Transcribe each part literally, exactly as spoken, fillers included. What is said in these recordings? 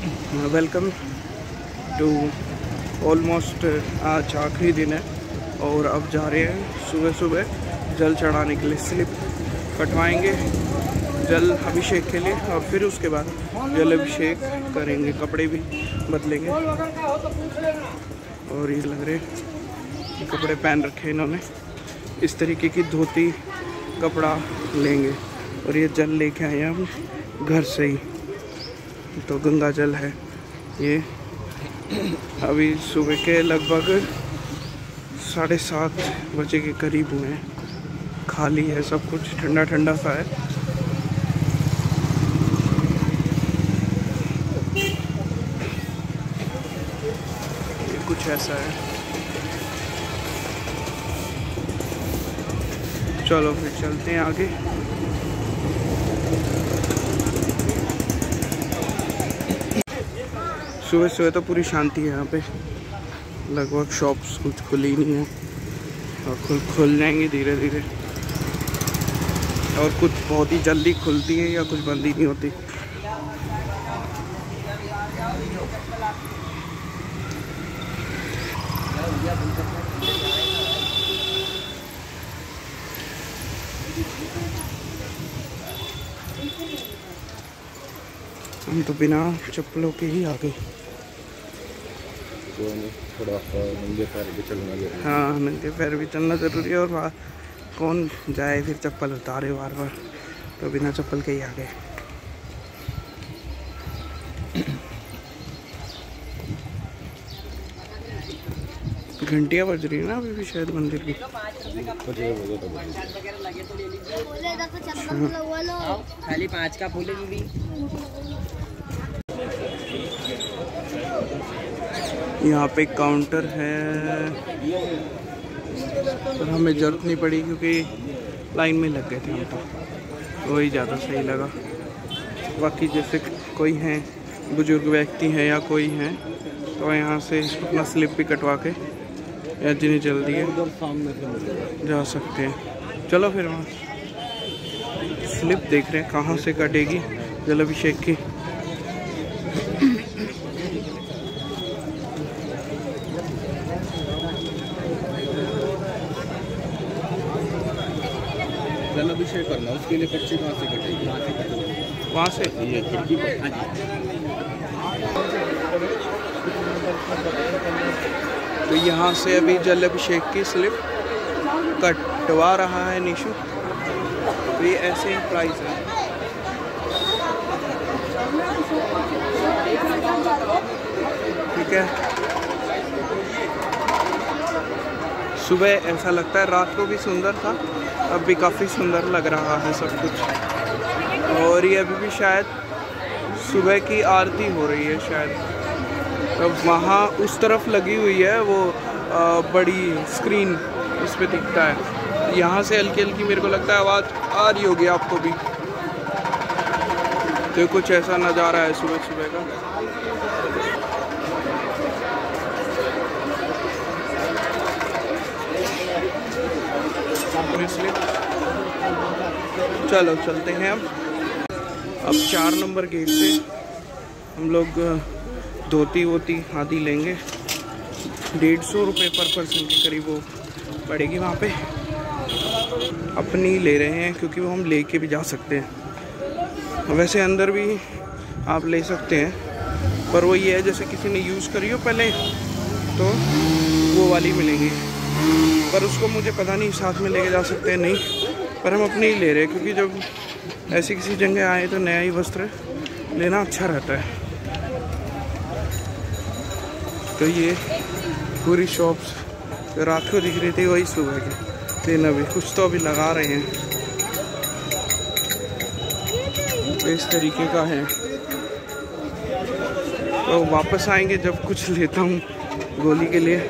Welcome to almost आज आखिरी दिन है और अब जा रहे हैं सुबह सुबह जल चढ़ाने के लिए। स्लिप कटवाएंगे जल अभिषेक के लिए और फिर उसके बाद जल अभिषेक करेंगे, कपड़े भी बदलेंगे। और ये लग रहे कपड़े पहन रखे इन्होंने, इस तरीके की धोती कपड़ा लेंगे। और ये जल लेके आए हम घर से ही, तो गंगा जल है ये। अभी सुबह के लगभग साढ़े सात बजे के करीब हुए हैं, खाली है सब कुछ, ठंडा ठंडा सा है। ये कुछ ऐसा है। चलो फिर चलते हैं आगे। सुबह सुबह तो पूरी शांति है यहाँ पे, लगभग शॉप्स कुछ खुली नहीं है और खुल खुल जाएंगी धीरे धीरे, और कुछ बहुत ही जल्दी खुलती है या कुछ बंद ही नहीं होती। हम तो बिना चप्पलों के ही आ गए। थोड़ा नंगे पैर भी चलना जरूरी है। हाँ, नंगे पैर भी चलना ज़रूरी है। और वहाँ कौन जाए फिर चप्पल उतारे बार बार, तो बिना चप्पल के ही आ गए। घंटियाँ बज रही है ना अभी भी शायद मंदिर की। खाली पाँच का फूल भी। यहाँ पे काउंटर है, पर हमें ज़रूरत नहीं पड़ी क्योंकि लाइन में लग गए थे हम, तो वही ज़्यादा सही लगा। बाकी जैसे कोई हैं बुजुर्ग व्यक्ति हैं या कोई हैं, तो यहाँ से अपना स्लिप भी कटवा के या जिन्हें जल्दी है जा सकते हैं। चलो फिर वहाँ स्लिप देख रहे हैं कहाँ से कटेगी जल अभिषेक की। जल अभिषेक करना, उसके लिए पर्ची कहाँ से कटेगी? वहाँ से कटेगी, वहाँ से ये खिड़की पर। तो यहाँ से अभी जल अभिषेक की स्लिप कटवा रहा है निशु। तो ये ऐसे ही प्राइस है। ठीक है, सुबह ऐसा लगता है, रात को भी सुंदर था, अब भी काफ़ी सुंदर लग रहा है सब कुछ। और ये अभी भी शायद सुबह की आरती हो रही है शायद। तो वहाँ उस तरफ लगी हुई है वो आ, बड़ी स्क्रीन, उस पर दिखता है। यहाँ से हल्की हल्की मेरे को लगता है आवाज़ आ रही होगी आपको भी। तो कुछ ऐसा नज़ारा है सुबह सुबह का। चलो चलते हैं अब अब चार नंबर गेट से हम लोग धोती वोती आदि लेंगे। डेढ़ सौ रुपये पर पर्सन के करीब वो पड़ेगी वहाँ पे। अपनी ले रहे हैं क्योंकि वो हम लेके भी जा सकते हैं। वैसे अंदर भी आप ले सकते हैं, पर वो ये है जैसे किसी ने यूज़ करी हो पहले तो वो वाली मिलेंगी, पर उसको मुझे पता नहीं साथ में लेके जा सकते हैं नहीं, पर हम अपनी ही ले रहे हैं क्योंकि जब ऐसी किसी जगह आए तो नया ही वस्त्र लेना अच्छा रहता है। तो ये पूरी शॉप्स जो रात को दिख रही थी वही सुबह की दिन, अभी कुछ तो अभी लगा रहे हैं। इस तरीके का है। तो वापस आएंगे जब कुछ लेता हूँ गोली के लिए।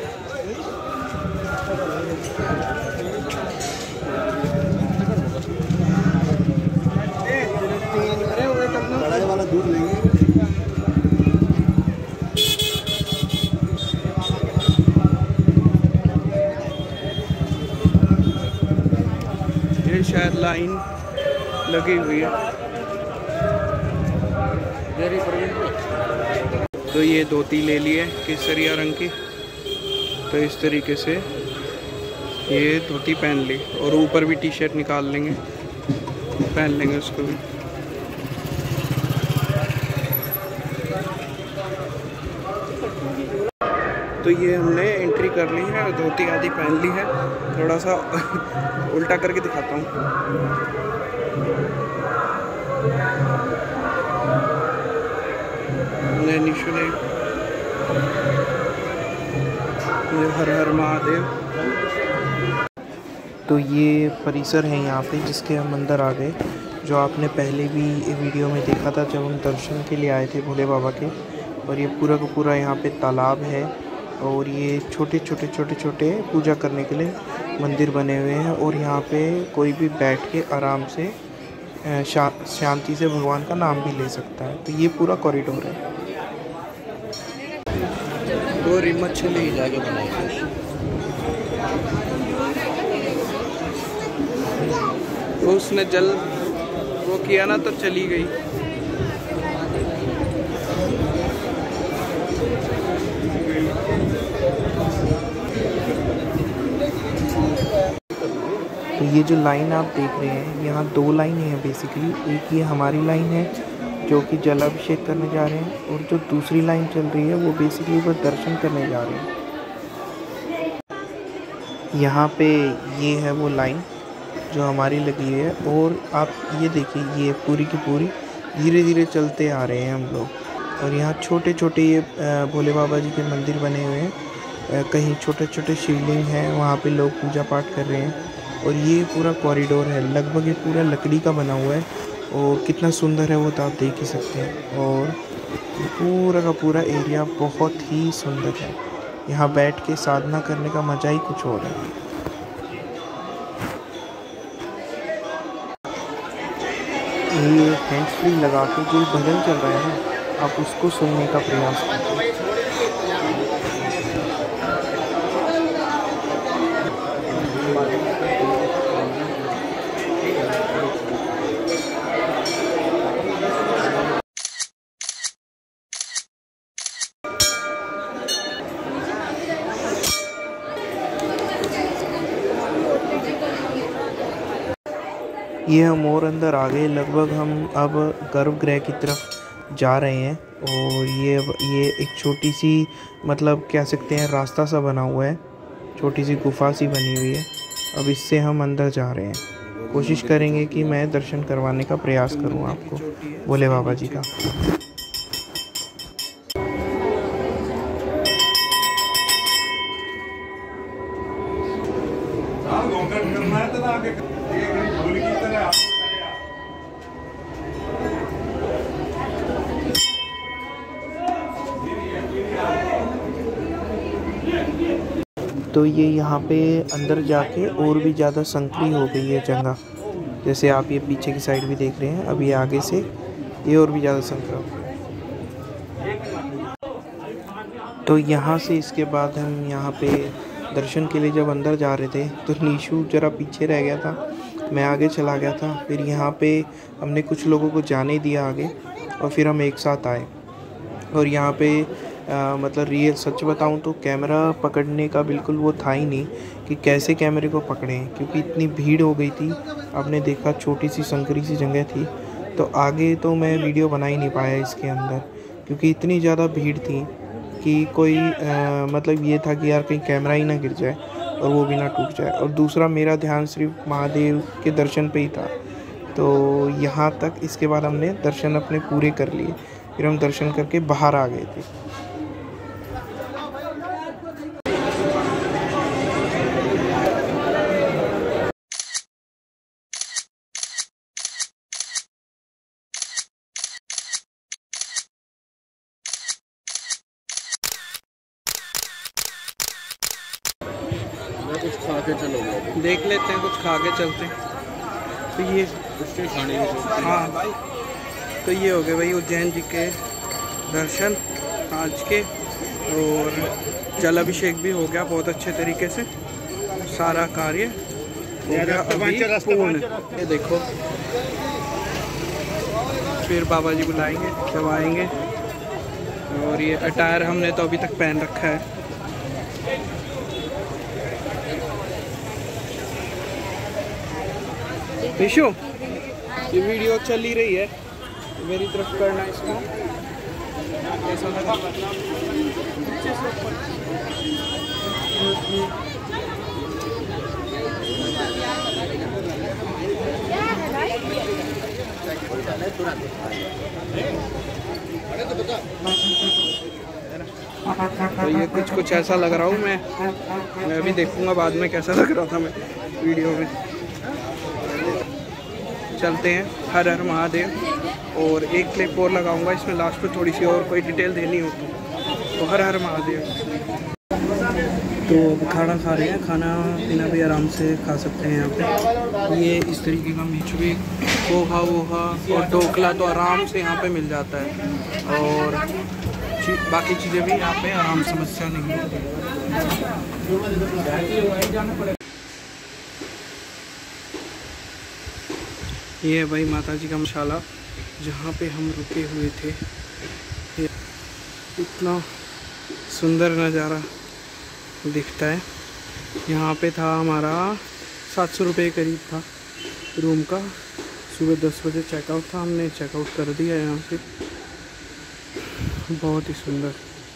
वाला दूध लेंगे। ये शायद लाइन लगी हुई है। डेयरी पर तो ये धोती ले ली है केसरिया रंग की, तो इस तरीके से ये धोती पहन ली और ऊपर भी टी शर्ट निकाल लेंगे, पहन लेंगे उसको भी। तो ये हमने एंट्री कर ली है और धोती आदि पहन ली है। थोड़ा सा उल्टा करके दिखाता हूँ। निशु ने हर हर महादेव। तो ये परिसर है यहाँ पे जिसके हम अंदर आ गए, जो आपने पहले भी वीडियो में देखा था जब हम दर्शन के लिए आए थे भोले बाबा के। और ये पूरा का पूरा यहाँ पे तालाब है और ये छोटे छोटे छोटे छोटे पूजा करने के लिए मंदिर बने हुए हैं। और यहाँ पे कोई भी बैठ के आराम से शा, शांति से भगवान का नाम भी ले सकता है। तो ये पूरा कॉरिडोर है। तो मछली जाके बनाई तो उसने जल वो किया ना तो चली गई। तो ये जो लाइन आप देख रहे हैं, यहाँ दो लाइन है बेसिकली। एक ये हमारी लाइन है जो कि जलाभिषेक करने जा रहे हैं, और जो दूसरी लाइन चल रही है वो बेसिकली वो दर्शन करने जा रहे हैं। यहाँ पे ये है वो लाइन जो हमारी लगी है। और आप ये देखिए, ये पूरी की पूरी धीरे धीरे चलते आ रहे हैं हम लोग। और यहाँ छोटे छोटे ये भोले बाबा जी के मंदिर बने हुए हैं। कहीं छोटे छोटे शिवलिंग हैं, वहाँ पे लोग पूजा पाठ कर रहे हैं। और ये पूरा कॉरिडोर है, लगभग ये पूरा लकड़ी का बना हुआ है। और कितना सुंदर है वो तो आप देख ही सकते हैं। और पूरा का पूरा एरिया बहुत ही सुंदर है। यहाँ बैठ के साधना करने का मज़ा ही कुछ और है। ये हैंड्स फ्री लगा के जो भजन चल रहा है ना, आप उसको सुनने का प्रयास करें। ये हम और अंदर आ गए। लगभग हम अब गर्भगृह की तरफ जा रहे हैं। और ये ये एक छोटी सी, मतलब कह सकते हैं रास्ता सा बना हुआ है, छोटी सी गुफा सी बनी हुई है। अब इससे हम अंदर जा रहे हैं। कोशिश करेंगे कि मैं दर्शन करवाने का प्रयास करूं आपको भोले बाबा जी का। तो ये यहाँ पे अंदर जाके और भी ज़्यादा संकरी हो गई है जगह। जैसे आप ये पीछे की साइड भी देख रहे हैं, अब ये आगे से ये और भी ज़्यादा संकरा हो गई। तो यहाँ से इसके बाद हम यहाँ पे दर्शन के लिए जब अंदर जा रहे थे तो नीशू ज़रा पीछे रह गया था, मैं आगे चला गया था। फिर यहाँ पे हमने कुछ लोगों को जाने दिया आगे और फिर हम एक साथ आए। और यहाँ पे आ, मतलब रियल सच बताऊं तो कैमरा पकड़ने का बिल्कुल वो था ही नहीं कि कैसे कैमरे को पकड़ें, क्योंकि इतनी भीड़ हो गई थी। आपने देखा छोटी सी संकरी सी जगह थी, तो आगे तो मैं वीडियो बना ही नहीं पाया इसके अंदर, क्योंकि इतनी ज़्यादा भीड़ थी कि कोई आ, मतलब ये था कि यार कहीं कैमरा ही ना गिर जाए और वो भी ना टूट जाए। और दूसरा मेरा ध्यान सिर्फ महादेव के दर्शन पे ही था। तो यहाँ तक इसके बाद हमने दर्शन अपने पूरे कर लिए। फिर हम दर्शन करके बाहर आ गए थे। कुछ खा के चलोगे, देख लेते हैं, कुछ खा के चलते हैं। तो ये उसके खाने में हाँ, तो ये हो गए भाई उज्जैन जी के दर्शन आज के। और जल अभिषेक भी हो गया बहुत अच्छे तरीके से, सारा कार्य हो गया अभी पूर्ण। ये देखो, फिर बाबा जी बुलाएंगे जब आएंगे और ये अटायर हमने तो अभी तक पहन रखा है। निशु, ये वीडियो चल ही रही है, मेरी तरफ करना इसको ऐसा लगा। तो ये कुछ कुछ ऐसा लग रहा हूँ मैं मैं अभी देखूंगा बाद में कैसा लग रहा था मैं वीडियो में। चलते हैं, हर हर महादेव। और एक क्लिप और लगाऊंगा इसमें लास्ट में, थोड़ी सी और कोई डिटेल देनी हो तो हर हर महादेव। तो अब खाना खा रहे हैं, खाना पीना भी आराम से खा सकते हैं यहाँ पे। ये इस तरीके का मिचुई पोहा वोहा और ढोकला तो आराम से यहाँ पे मिल जाता है, और बाकी चीज़ें भी यहाँ पे आराम, समस्या नहीं है। ये है भाई माता जी का मशाला जहाँ पे हम रुके हुए थे। ये इतना सुंदर नज़ारा दिखता है। यहाँ पे था हमारा सात सौ रुपये करीब था रूम का। सुबह दस बजे चेकआउट था, हमने चेकआउट कर दिया यहाँ से। बहुत ही सुंदर,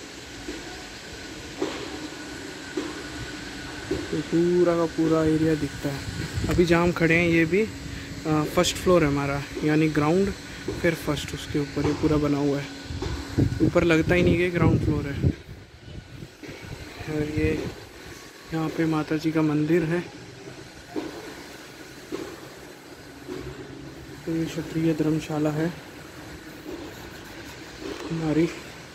तो पूरा का पूरा एरिया दिखता है। अभी जहाँ हम खड़े हैं ये भी फर्स्ट फ्लोर है हमारा, यानी ग्राउंड फिर फर्स्ट, उसके ऊपर ये पूरा बना हुआ है। ऊपर लगता ही नहीं कि ग्राउंड फ्लोर है। और ये यहाँ पे माता जी का मंदिर है। तो ये क्षत्रिय धर्मशाला है हमारी।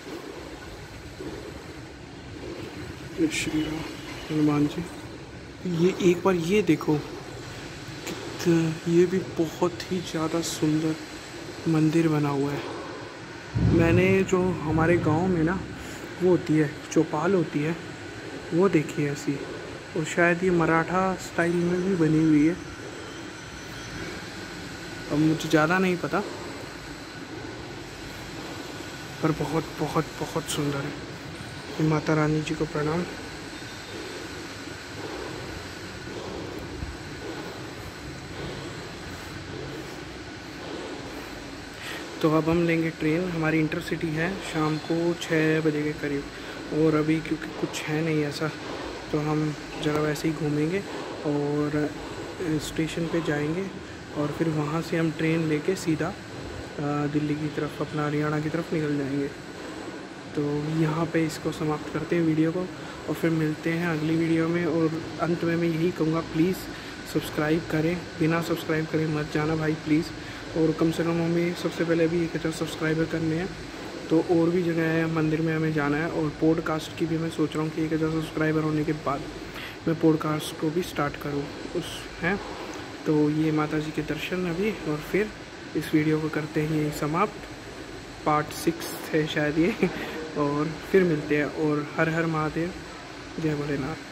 श्री राम हनुमान जी। ये एक बार ये देखो, ये भी बहुत ही ज़्यादा सुंदर मंदिर बना हुआ है। मैंने जो हमारे गांव में ना वो होती है चौपाल होती है, वो देखी है ऐसी, और शायद ये मराठा स्टाइल में भी बनी हुई है। अब मुझे ज़्यादा नहीं पता, पर बहुत बहुत बहुत सुंदर है। माता रानी जी को प्रणाम। तो अब हम लेंगे ट्रेन, हमारी इंटरसिटी है शाम को छः बजे के करीब। और अभी क्योंकि कुछ है नहीं ऐसा, तो हम ज़रा वैसे ही घूमेंगे और स्टेशन पे जाएंगे, और फिर वहाँ से हम ट्रेन लेके सीधा दिल्ली की तरफ, अपना हरियाणा की तरफ निकल जाएंगे। तो यहाँ पे इसको समाप्त करते हैं वीडियो को, और फिर मिलते हैं अगली वीडियो में। और अंत में मैं यही कहूँगा, प्लीज़ सब्सक्राइब करें, बिना सब्सक्राइब करें मत जाना भाई प्लीज़। और कम से कम हमें सबसे पहले भी एक हज़ार सब्सक्राइबर करने हैं। तो और भी जगह है, मंदिर में हमें जाना है। और पॉडकास्ट की भी मैं सोच रहा हूँ कि एक हज़ार सब्सक्राइबर होने के बाद मैं पॉडकास्ट को भी स्टार्ट करूँ उस हैं। तो ये माता जी के दर्शन अभी, और फिर इस वीडियो को करते हैं यही समाप्त। पार्ट सिक्स है शायद ये, और फिर मिलते हैं। और हर हर महादेव, जय भोलेनाथ।